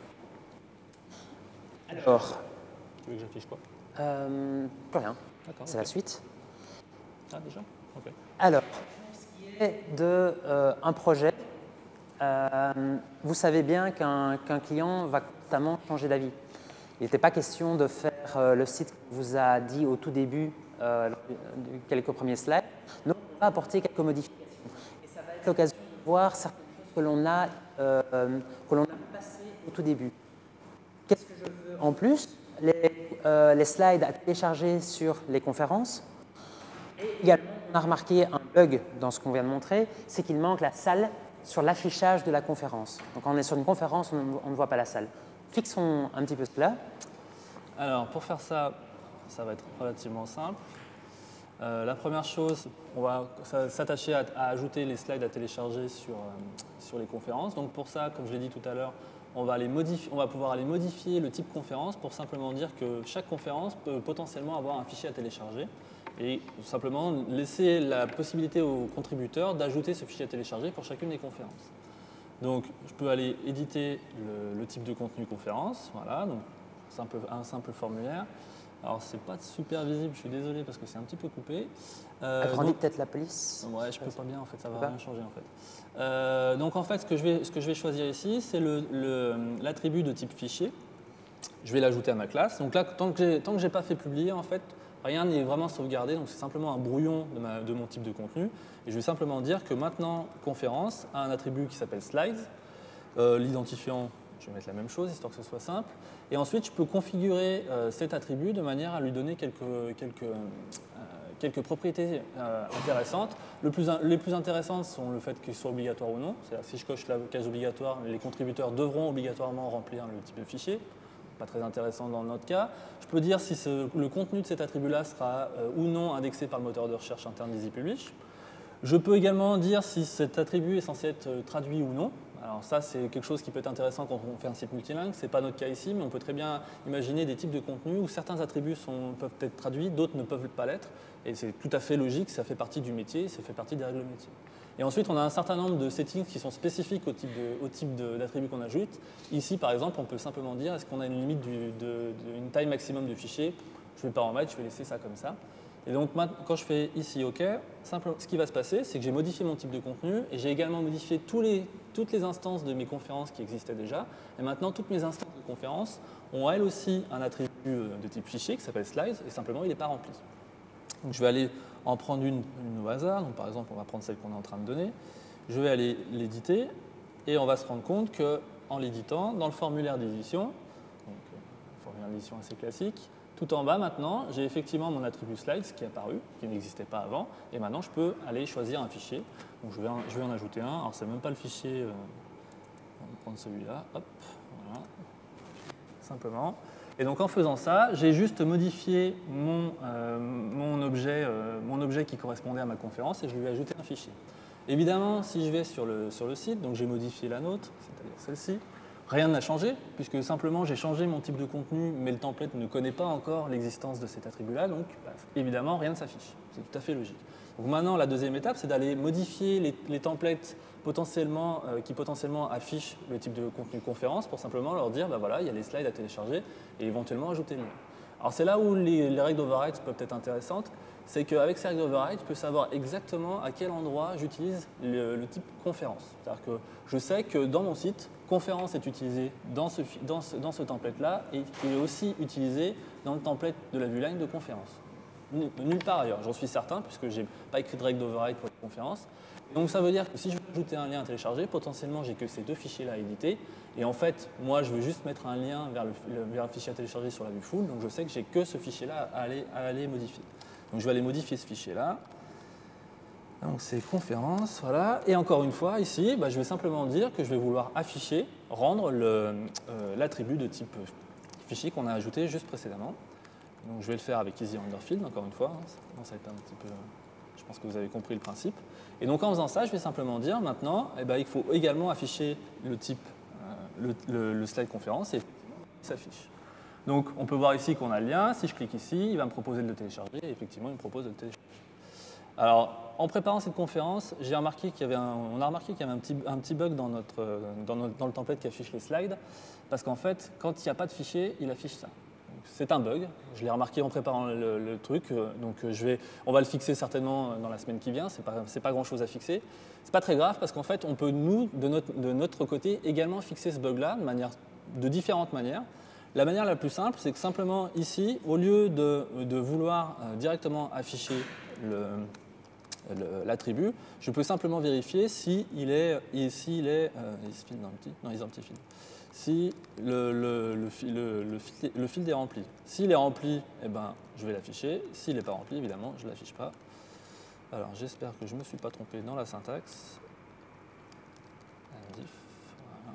Alors. Tu veux que j'affiche quoi? euh, Plus rien. C'est okay. La suite. Ah, déjà? Ok. Alors, pour ce qui est de euh, un projet, euh, vous savez bien qu'un qu'un client va constamment changer d'avis. Il n'était pas question de faire euh, le site qu'on vous a dit au tout début, euh, quelques premiers slides. Donc, on va apporter quelques modifications. Et ça va être l'occasion de voir certaines choses que l'on a, euh, que l'on a passées au tout début. Qu'est-ce que je veux en plus? les, euh, les slides à télécharger sur les conférences. Et également, on a remarqué un bug dans ce qu'on vient de montrer, c'est qu'il manque la salle sur l'affichage de la conférence. Donc quand on est sur une conférence, on, on ne voit pas la salle. Fixons un petit peu cela. Alors pour faire ça, ça va être relativement simple. Euh, la première chose, on va s'attacher à, à ajouter les slides à télécharger sur, euh, sur les conférences. Donc pour ça, comme je l'ai dit tout à l'heure, on va, les modifier, on va pouvoir aller modifier le type conférence pour simplement dire que chaque conférence peut potentiellement avoir un fichier à télécharger et simplement laisser la possibilité aux contributeurs d'ajouter ce fichier à télécharger pour chacune des conférences. Donc je peux aller éditer le, le type de contenu conférence, voilà, donc simple, un simple formulaire. Alors c'est pas super visible, je suis désolé parce que c'est un petit peu coupé. Euh, Agrandis peut-être la police. Ouais, je peux pas bien en fait, ça va rien changer en fait. Euh, donc en fait, ce que je vais, ce que je vais choisir ici, c'est l'attribut de type fichier. Je vais l'ajouter à ma classe. Donc là, tant que j'ai pas fait publier, en fait, rien n'est vraiment sauvegardé. Donc c'est simplement un brouillon de, ma, de mon type de contenu. Et je vais simplement dire que maintenant, conférence a un attribut qui s'appelle slides. Euh, L'identifiant, je vais mettre la même chose, histoire que ce soit simple. Et ensuite, je peux configurer euh, cet attribut de manière à lui donner quelques, quelques, euh, quelques propriétés euh, intéressantes. Le plus, les plus intéressantes sont le fait qu'il soit obligatoire ou non. C'est-à-dire si je coche la case obligatoire, les contributeurs devront obligatoirement remplir le type de fichier. Pas très intéressant dans notre cas. Je peux dire si ce, le contenu de cet attribut-là sera euh, ou non indexé par le moteur de recherche interne d'EasyPublish. Je peux également dire si cet attribut est censé être traduit ou non. Alors ça, c'est quelque chose qui peut être intéressant quand on fait un site multilingue. Ce n'est pas notre cas ici, mais on peut très bien imaginer des types de contenus où certains attributs sont, peuvent être traduits, d'autres ne peuvent pas l'être. Et c'est tout à fait logique, ça fait partie du métier, ça fait partie des règles de métier. Et ensuite, on a un certain nombre de settings qui sont spécifiques au type de, au type d'attribut qu'on ajoute. Ici, par exemple, on peut simplement dire est-ce qu'on a une limite, du, de, de, une taille maximum de fichier. Je ne vais pas en mettre, je vais laisser ça comme ça. Et donc, quand je fais ici OK, simple, ce qui va se passer, c'est que j'ai modifié mon type de contenu et j'ai également modifié tous les, toutes les instances de mes conférences qui existaient déjà. Et maintenant, toutes mes instances de conférences ont elles aussi un attribut de type fichier qui s'appelle slides et simplement, il n'est pas rempli. Donc, je vais aller en prendre une, une au hasard. Donc, par exemple, on va prendre celle qu'on est en train de donner. Je vais aller l'éditer et on va se rendre compte qu'en l'éditant, dans le formulaire d'édition, donc euh, formulaire d'édition assez classique, tout en bas maintenant, j'ai effectivement mon attribut slides qui est apparu, qui n'existait pas avant, et maintenant je peux aller choisir un fichier. Donc je vais en, je vais en ajouter un. Alors c'est même pas le fichier, euh, on va prendre celui-là, hop, voilà, simplement. Et donc en faisant ça, j'ai juste modifié mon, euh, mon, objet, euh, mon objet qui correspondait à ma conférence et je lui ai ajouté un fichier. Évidemment, si je vais sur le, sur le site, donc j'ai modifié la nôtre, c'est-à-dire celle-ci, rien n'a changé, puisque simplement j'ai changé mon type de contenu, mais le template ne connaît pas encore l'existence de cet attribut-là, donc bah, évidemment rien ne s'affiche. C'est tout à fait logique. Donc maintenant, la deuxième étape, c'est d'aller modifier les, les templates potentiellement, euh, qui potentiellement affichent le type de contenu conférence pour simplement leur dire, bah voilà, il y a les slides à télécharger et éventuellement ajouter le lien. Alors c'est là où les, les règles d'override peuvent être intéressantes, c'est qu'avec ces règles d'override, je peux savoir exactement à quel endroit j'utilise le, le type conférence. C'est-à-dire que je sais que dans mon site, conférence est utilisé dans ce, dans ce, dans ce template-là et il est aussi utilisé dans le template de la vue line de conférence. Nulle part ailleurs, j'en suis certain, puisque je n'ai pas écrit de règle d'override pour les conférences. Donc ça veut dire que si je veux ajouter un lien à télécharger, potentiellement j'ai que ces deux fichiers-là à éditer. Et en fait, moi je veux juste mettre un lien vers le, vers le fichier à télécharger sur la vue full, donc je sais que j'ai que ce fichier-là à aller, à aller modifier. Donc je vais aller modifier ce fichier-là. Donc c'est conférence, voilà. Et encore une fois, ici, bah, je vais simplement dire que je vais vouloir afficher, rendre l'attribut euh, de type fichier qu'on a ajouté juste précédemment. Donc je vais le faire avec Easy Render Field, encore une fois. Ça va être un petit peu, je pense que vous avez compris le principe. Et donc en faisant ça, je vais simplement dire maintenant, eh ben, il faut également afficher le type, euh, le, le, le slide conférence et il s'affiche. Donc on peut voir ici qu'on a le lien. Si je clique ici, il va me proposer de le télécharger et effectivement, il me propose de le télécharger. Alors, en préparant cette conférence, j'ai remarqué qu'il y avait un, on a remarqué qu'il y avait un petit, un petit bug dans, notre, dans, notre, dans le template qui affiche les slides, parce qu'en fait, quand il n'y a pas de fichier, il affiche ça. C'est un bug, je l'ai remarqué en préparant le, le truc, donc je vais, on va le fixer certainement dans la semaine qui vient, c'est pas, c'est pas grand chose à fixer. C'est pas très grave parce qu'en fait, on peut nous, de notre, de notre côté, également fixer ce bug-là de, manière, de différentes manières. La manière la plus simple, c'est que simplement ici, au lieu de, de vouloir directement afficher le, l'attribut, je peux simplement vérifier si il est, si il est, euh, is filled empty, non, is empty filled. Si le, le, le, le, le, field, le field est rempli. S'il est rempli, eh ben, je vais l'afficher. S'il n'est pas rempli, évidemment, je ne l'affiche pas. Alors, j'espère que je ne me suis pas trompé dans la syntaxe. Diff, voilà.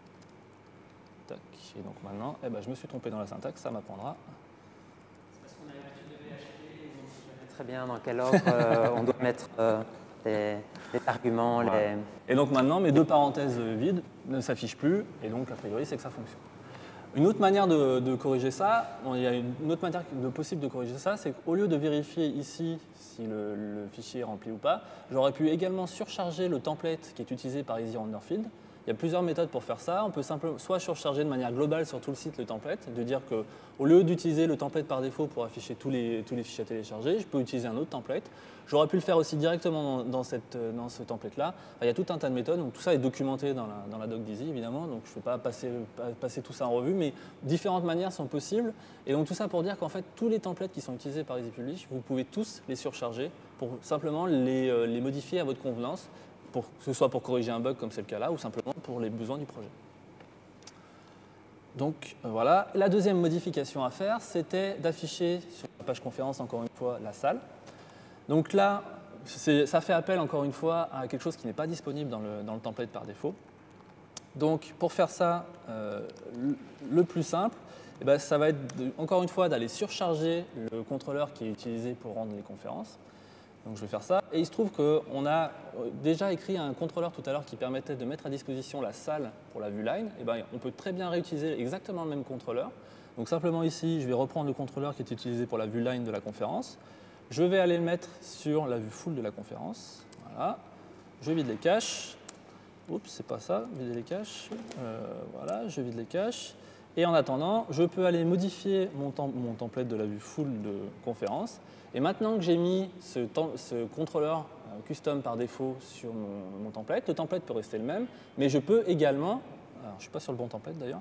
Tac. Et donc maintenant, eh ben, je me suis trompé dans la syntaxe, ça m'apprendra. C'est parce qu'on a l'habitude de P H P et on sait très bien dans quel ordre euh, on doit mettre euh, les, les arguments. Voilà. Les... Et donc maintenant, mes deux parenthèses vides ne s'affichent plus, et donc a priori, c'est que ça fonctionne. Une autre manière de, de corriger ça, bon, il y a une autre manière de possible de corriger ça, c'est qu'au lieu de vérifier ici si le, le fichier est rempli ou pas, j'aurais pu également surcharger le template qui est utilisé par Easy Render Field. Il y a plusieurs méthodes pour faire ça. On peut simplement soit surcharger de manière globale sur tout le site le template, de dire qu'au lieu d'utiliser le template par défaut pour afficher tous les, tous les fichiers à télécharger, je peux utiliser un autre template. J'aurais pu le faire aussi directement dans, dans, cette, dans ce template-là. Enfin, il y a tout un tas de méthodes, donc tout ça est documenté dans la, dans la doc d'Easy, évidemment, donc je ne vais pas passer, passer tout ça en revue, mais différentes manières sont possibles. Et donc tout ça pour dire qu'en fait, tous les templates qui sont utilisés par Easy Publish, vous pouvez tous les surcharger pour simplement les, les modifier à votre convenance, pour, que ce soit pour corriger un bug comme c'est le cas là, ou simplement pour les besoins du projet. Donc euh, voilà, la deuxième modification à faire, c'était d'afficher sur la page conférence, encore une fois, la salle. Donc là, ça fait appel, encore une fois, à quelque chose qui n'est pas disponible dans le, dans le template par défaut. Donc pour faire ça, euh, le, le plus simple, eh ben, ça va être, de, encore une fois, d'aller surcharger le contrôleur qui est utilisé pour rendre les conférences. Donc je vais faire ça. Et il se trouve qu'on a déjà écrit un contrôleur tout à l'heure qui permettait de mettre à disposition la salle pour la vue line. Et ben, on peut très bien réutiliser exactement le même contrôleur. Donc simplement ici, je vais reprendre le contrôleur qui est utilisé pour la vue line de la conférence. Je vais aller le mettre sur la vue full de la conférence. Voilà. Je vide les caches. Oups, c'est pas ça, vider les caches. Euh, voilà, je vide les caches. Et en attendant, je peux aller modifier mon, tem mon template de la vue full de conférence. Et maintenant que j'ai mis ce, ce contrôleur euh, custom par défaut sur mon, mon template, le template peut rester le même, mais je peux également, alors je ne suis pas sur le bon template d'ailleurs,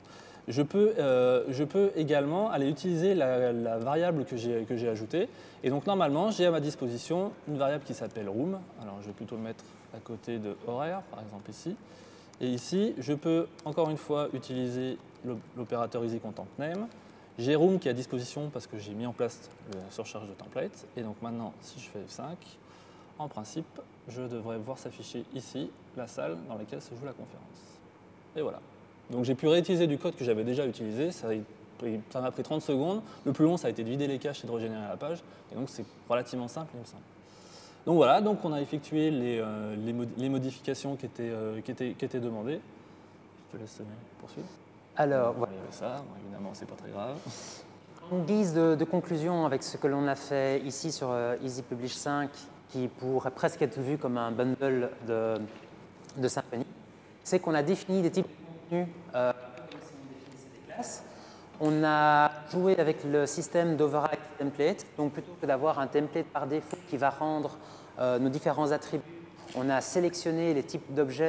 je peux, euh, je peux également aller utiliser la, la variable que j'ai que j'ai ajoutée. Et donc normalement, j'ai à ma disposition une variable qui s'appelle room. Alors je vais plutôt le mettre à côté de horaire, par exemple ici. Et ici, je peux encore une fois utiliser l'opérateur EasyContentName. J'ai room qui est à disposition parce que j'ai mis en place la surcharge de template. Et donc maintenant, si je fais F cinq, en principe, je devrais voir s'afficher ici la salle dans laquelle se joue la conférence. Et voilà. Donc j'ai pu réutiliser du code que j'avais déjà utilisé. Ça m'a pris trente secondes. Le plus long, ça a été de vider les caches et de régénérer la page. Et donc c'est relativement simple, il me semble. Donc voilà, donc on a effectué les, euh, les, mod les modifications qui étaient, euh, qui, étaient, qui étaient demandées. Je te laisse poursuivre. Alors, voilà. Il y avait ça, bon, évidemment, c'est pas très grave. En guise de, de conclusion avec ce que l'on a fait ici sur euh, EasyPublish cinq, qui pourrait presque être vu comme un bundle de, de Symfony, c'est qu'on a défini des types de contenus euh, comme si on définissait des classes. On a joué avec le système d'override template. Donc plutôt que d'avoir un template par défaut qui va rendre euh, nos différents attributs, on a sélectionné les types d'objets,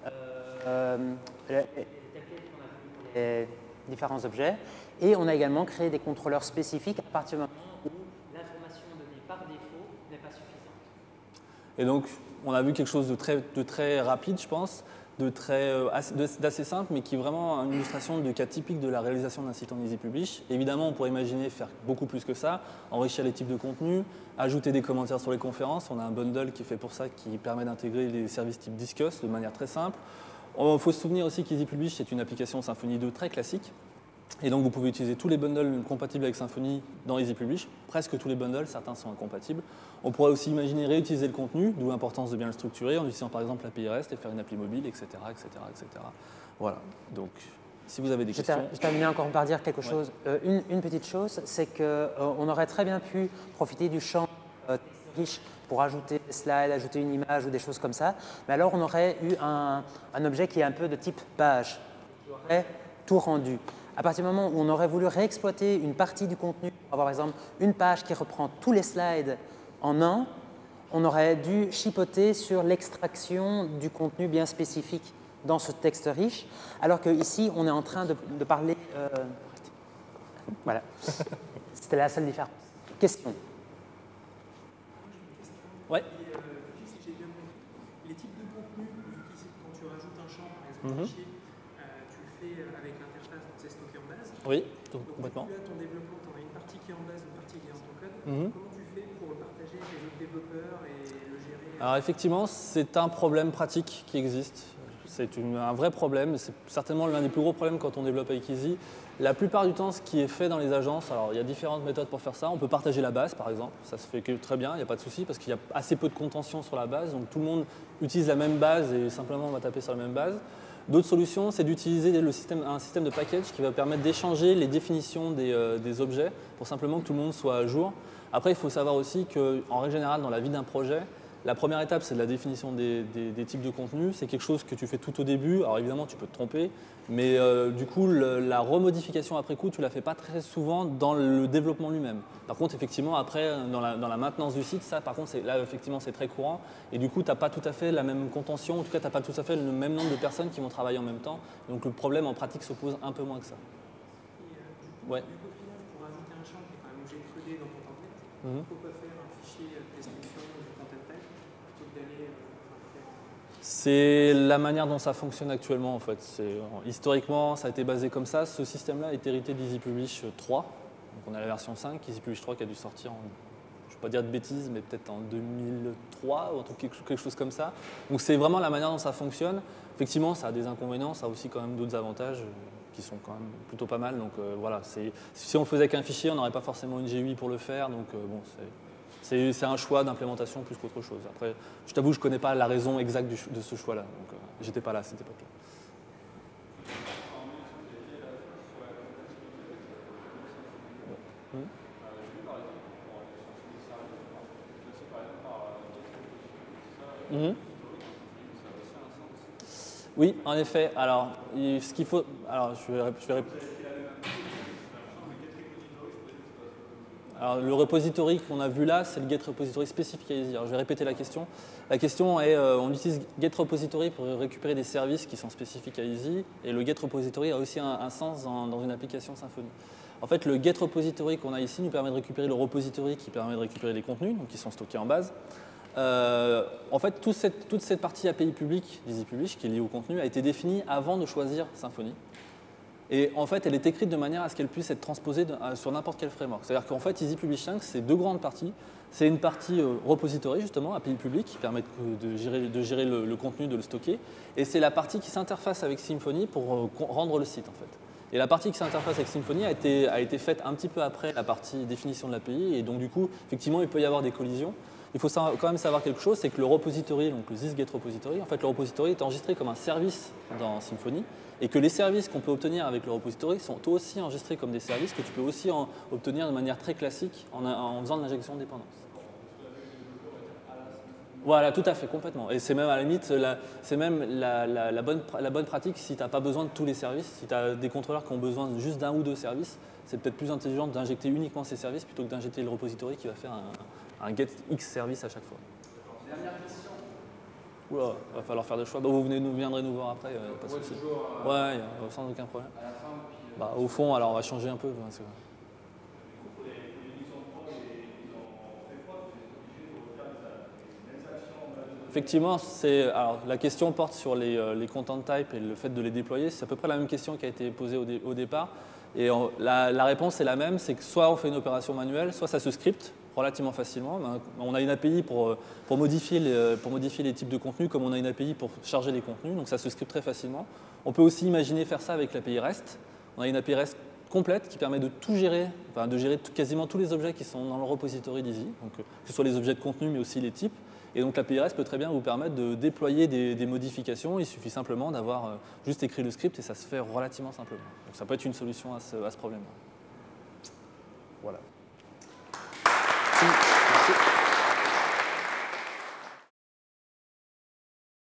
euh, les, les templates qu'on a vus pour les différents objets, et on a également créé des contrôleurs spécifiques à partir du moment où l'information donnée par défaut n'est pas suffisante. Et donc, on a vu quelque chose de très, de très rapide, je pense, d'assez simple, mais qui est vraiment une illustration de cas typique de la réalisation d'un site en EasyPublish. Évidemment, on pourrait imaginer faire beaucoup plus que ça, enrichir les types de contenus, ajouter des commentaires sur les conférences. On a un bundle qui est fait pour ça, qui permet d'intégrer les services type Discuss de manière très simple. Il faut se souvenir aussi qu'EasyPublish, c'est une application Symfony deux très classique. Et donc, vous pouvez utiliser tous les bundles compatibles avec Symfony dans EasyPublish, presque tous les bundles, certains sont incompatibles. On pourrait aussi imaginer réutiliser le contenu, d'où l'importance de bien le structurer, en utilisant par exemple l'A P I REST et faire une appli mobile, et cetera, et cetera, et cetera. Voilà, donc si vous avez des je questions… Je termine encore par dire quelque chose. Ouais. Euh, une, une petite chose, c'est qu'on euh, aurait très bien pu profiter du champ euh, riche pour ajouter des slides, ajouter une image ou des choses comme ça, mais alors on aurait eu un, un objet qui est un peu de type page, qui aurait tout rendu. À partir du moment où on aurait voulu réexploiter une partie du contenu, pour avoir par exemple une page qui reprend tous les slides en un, on aurait dû chipoter sur l'extraction du contenu bien spécifique dans ce texte riche, alors qu'ici, on est en train de, de parler… Euh, voilà, c'était la seule différence. Question. Ouais. Les types de contenus quand tu rajoutes un champ, par exemple, mm-hmm. fichier, euh, tu le fais avec l'interface, donc c'est stocké en base. Oui, donc, complètement. Donc, là, ton développement, tu as une partie qui est en base, une partie qui est dans ton code. Mm-hmm. Comment tu fais pour le partager avec les autres développeurs et le gérer? Alors effectivement, c'est un problème pratique qui existe. C'est un vrai problème, c'est certainement l'un des plus gros problèmes quand on développe avec Easy. La plupart du temps, ce qui est fait dans les agences, alors il y a différentes méthodes pour faire ça. On peut partager la base, par exemple. Ça se fait très bien, il n'y a pas de souci, parce qu'il y a assez peu de contention sur la base. Donc tout le monde utilise la même base et simplement on va taper sur la même base. D'autres solutions, c'est d'utiliser un système de package qui va permettre d'échanger les définitions des, euh, des objets pour simplement que tout le monde soit à jour. Après, il faut savoir aussi qu'en règle générale, dans la vie d'un projet, la première étape, c'est de la définition des, des, des types de contenus. C'est quelque chose que tu fais tout au début. Alors évidemment, tu peux te tromper, mais euh, du coup, le, la remodification après coup, tu ne la fais pas très souvent dans le développement lui-même. Par contre, effectivement, après, dans la, dans la maintenance du site, ça, par contre, là, effectivement, c'est très courant. Et du coup, tu n'as pas tout à fait la même contention. En tout cas, tu n'as pas tout à fait le même nombre de personnes qui vont travailler en même temps. Donc le problème en pratique se pose un peu moins que ça. Et euh, du coup, ouais. du coup, au final, pour ajouter un champ qui est un objet codé dans ton template, mm-hmm. pourquoi faire un fichier de description du content type plutôt que d'aller euh, faire… C'est la manière dont ça fonctionne actuellement en fait. Historiquement, ça a été basé comme ça. Ce système-là est hérité d'EasyPublish trois. Donc on a la version cinq, EasyPublish trois qui a dû sortir en, je ne vais pas dire de bêtises, mais peut-être en deux mille trois ou quelque chose comme ça. Donc c'est vraiment la manière dont ça fonctionne. Effectivement, ça a des inconvénients, ça a aussi quand même d'autres avantages qui sont quand même plutôt pas mal. Donc euh, voilà, si on le faisait qu'un fichier, on n'aurait pas forcément une G U I pour le faire. Donc euh, bon, c'est… C'est un choix d'implémentation plus qu'autre chose. Après, je t'avoue, je ne connais pas la raison exacte du, de ce choix-là. Donc, euh, j'étais pas là à cette époque-là. Mmh. Mmh. Oui, en effet. Alors, ce qu'il faut… Alors, je vais, je vais Alors, le repository qu'on a vu là, c'est le get repository spécifique à Easy. Alors, je vais répéter la question. La question est, euh, on utilise get repository pour récupérer des services qui sont spécifiques à Easy, et le get repository a aussi un, un sens dans, dans une application Symfony. En fait, le get repository qu'on a ici nous permet de récupérer le repository qui permet de récupérer les contenus, donc qui sont stockés en base. Euh, en fait, toute cette, toute cette partie A P I publique d'Easy Publish qui est liée au contenu a été définie avant de choisir Symfony. Et en fait, elle est écrite de manière à ce qu'elle puisse être transposée de, à, sur n'importe quel framework. C'est-à-dire qu'en fait, Easy Publish cinq, c'est deux grandes parties. C'est une partie euh, repository, justement, A P I public, qui permet de, de gérer, de gérer le, le contenu, de le stocker. Et c'est la partie qui s'interface avec Symfony pour euh, rendre le site, en fait. Et la partie qui s'interface avec Symfony a été, a été faite un petit peu après la partie définition de l'A P I. Et donc, du coup, effectivement, il peut y avoir des collisions. Il faut quand même savoir quelque chose, c'est que le repository, donc le this-get repository, en fait, le repository est enregistré comme un service dans Symfony, et que les services qu'on peut obtenir avec le repository sont aussi enregistrés comme des services que tu peux aussi en obtenir de manière très classique en, en faisant de l'injection de dépendance. Voilà, tout à fait, complètement. Et c'est même à la limite, c'est même la, la, la, bonne, la bonne pratique si tu n'as pas besoin de tous les services. Si tu as des contrôleurs qui ont besoin juste d'un ou deux services, c'est peut-être plus intelligent d'injecter uniquement ces services plutôt que d'injecter le repository qui va faire un, un get X service à chaque fois. Dernière question. Oula, il va falloir faire des choix. Bah, vous venez, nous, viendrez nous voir après, euh, pas de ouais, souci. toujours, euh, ouais, y a, sans aucun problème. À la fin, puis, euh, bah, au fond, alors on va changer un peu. Parce que... Effectivement, alors, la question porte sur les, euh, les content types et le fait de les déployer. C'est à peu près la même question qui a été posée au, dé, au départ. Et on, la, la réponse est la même, c'est que soit on fait une opération manuelle, soit ça se scripte relativement facilement. On a une A P I pour, pour, modifier les, pour modifier les types de contenus, comme on a une A P I pour charger les contenus, donc ça se scripte très facilement. On peut aussi imaginer faire ça avec l'A P I REST. On a une A P I REST complète qui permet de tout gérer, enfin de gérer tout, quasiment tous les objets qui sont dans le repository d'Easy, donc que ce soit les objets de contenu mais aussi les types. Et donc l'A P I REST peut très bien vous permettre de déployer des, des modifications. Il suffit simplement d'avoir euh, juste écrit le script et ça se fait relativement simplement. Donc ça peut être une solution à ce, à ce problème-là. Voilà.